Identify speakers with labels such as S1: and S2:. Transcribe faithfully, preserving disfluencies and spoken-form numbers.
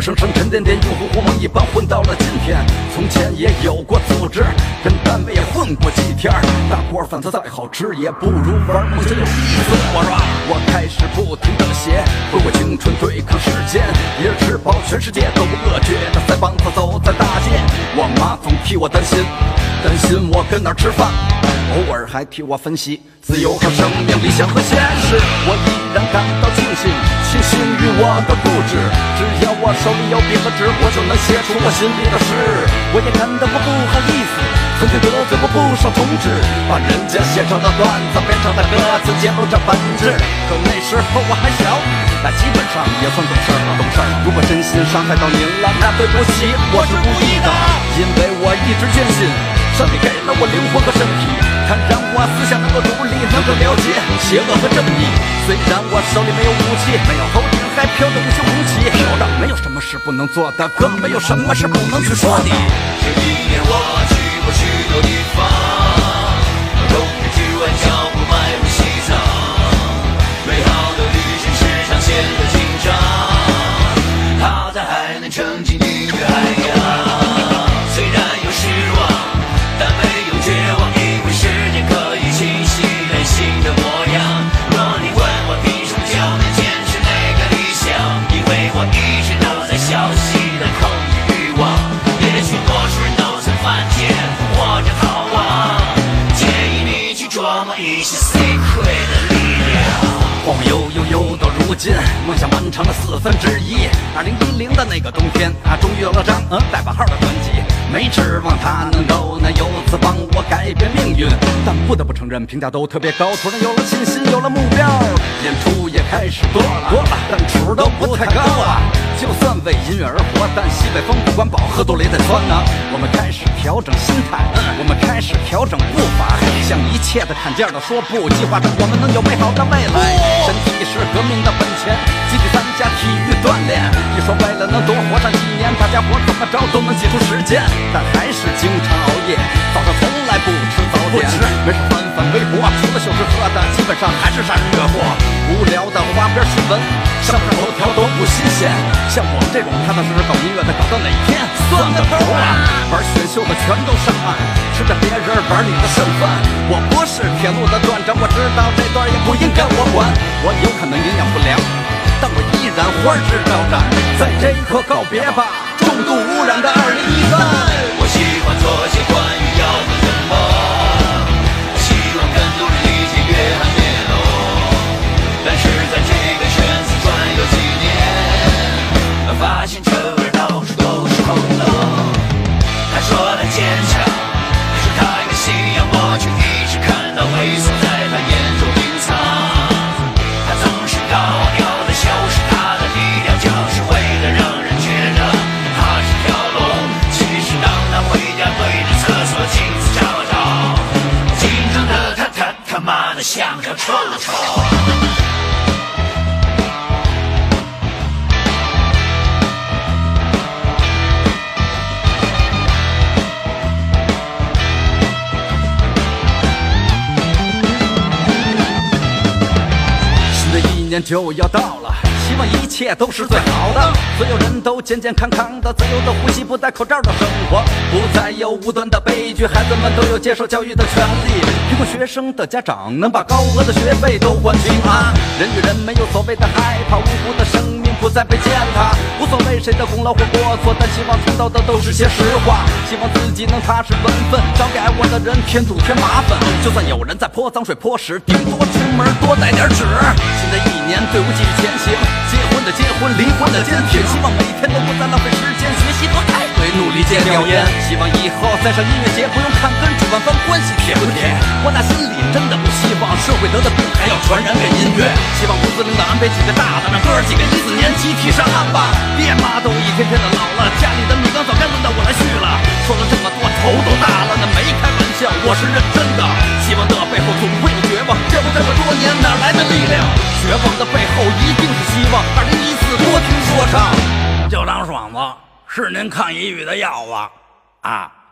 S1: 生生沉甸甸，如火梦一般混到了今天。从前也有过组织，跟单位也混过几天。大锅饭菜再好吃，也不如玩梦想有意思。我说，我开始不停地写，挥霍青春对抗时间。一日吃饱全世界都饿绝的腮帮子走在大街。我妈总替我担心，担心我跟哪儿吃饭，偶尔还替我分析自由和生命、理想和现实。我依然感到庆幸，庆幸于我的固执。只要我手里有笔和纸，我就能写出我心里的诗。我也感到过不好意思，曾经得罪过不少同志，把人家写成的段子变成了歌词，揭露着本质。可那时候我还小，那基本上也算懂事儿了。懂事儿了。如果真心伤害到您了，那对不起，我是故意的。因为我一直坚信，上帝给了我灵魂和身体，它让我思想能够独立，能够了解邪恶和正义。虽然我手里没有武器，没有头顶还飘着无形红旗，飘着没有什么是不能做的，更没有什么是不能去说的。
S2: 这一年我去过许多地方，冬日之外脚步迈入西藏，美好的旅程时常显得紧张，好在还能沉浸音乐海洋。虽然有失望，但没有绝望，因为时间可以清晰人性的模样。若你问我凭什么就能坚持那个理想，因为我一直都在小心的控制欲望。也许多数人都曾犯贱或者逃亡，建议你去琢磨一些 secret 的力量。
S1: 晃悠悠悠到如今，梦想完成了四分之一。二零一零的那个冬天啊，终于有了张嗯带把号的专辑。没指望他能够能由此帮我改变命运，但不得不承认评价都特别高。突然有了信心，有了目标，演出也开始多了多了，但处都不太高啊。就算为音乐而活，但西北风不管饱，喝多了也得酸呢。我们开始调整心态，我们开始调整步伐，向一切的坎肩的说不，计划着我们能有美好的未来。身体是革命的本钱，集体参加体育锻炼。你说为了能多活上几年，大家伙怎么着都能挤出时间，但还是经常熬夜，早上从来不吃早点，没事翻翻微博，除了秀吃喝的，基本上还是杀人越货。无聊的花边新闻，上不上头条都不新鲜。像我们这种踏踏实实搞音乐的，搞到哪天算个头啊！玩选秀的全都上岸，吃着别人碗里的剩饭。我不是铁路的段长，我知道这段也不应该我管。我有可能营养不良，但我依然花枝招展。在这一刻告别吧，重度污染的二零一三。
S2: 我喜欢做些关于摇滚的梦，希望更多人理解约翰列侬。但是在这个圈子转悠几年，发现这儿到处都是空洞。他说他坚强，说他有信仰，我却一直看到猥琐在他眼中隐藏。他总是高调的修饰他的力量，就是为了让人觉得他是条龙。其实当他回家对着厕所镜子照照，紧张的他他他妈的像条臭虫。
S1: 年就要到了，希望一切都是最好的，所有人都健健康康的，自由的呼吸，不戴口罩的生活，不再有无端的悲剧，孩子们都有接受教育的权利，贫困学生的家长能把高额的学费都还清啊！人与人没有所谓的害怕，无辜的生命不再被践踏，无所谓谁的功劳或过错，但希望听到的都是些实话，希望自己能踏实本分，少给爱我的人添堵添麻烦，就算有人在泼脏水泼屎，顶多出门多带点纸。新的一年队伍继续前行，结婚的结婚，离婚的坚挺，希望每天都不再浪费时间学习和开会，努力戒掉烟，希望以后再上音乐节不用看跟主办方关系铁不铁，我打心里真的不希望社会得的病还要传染给音乐，希望公司领导安排几个大的，让哥儿几个一四年集体上岸吧，爹妈都一天天的老了，家里的米缸早该轮到我来续了，说了这么多头都大了，那没开玩笑，我是认真的，希望的背后总会有绝望，这不这么多年哪来的力量，绝望的背后一定是希望，二零一四多听说唱，就当爽子是您抗抑郁的药啊啊！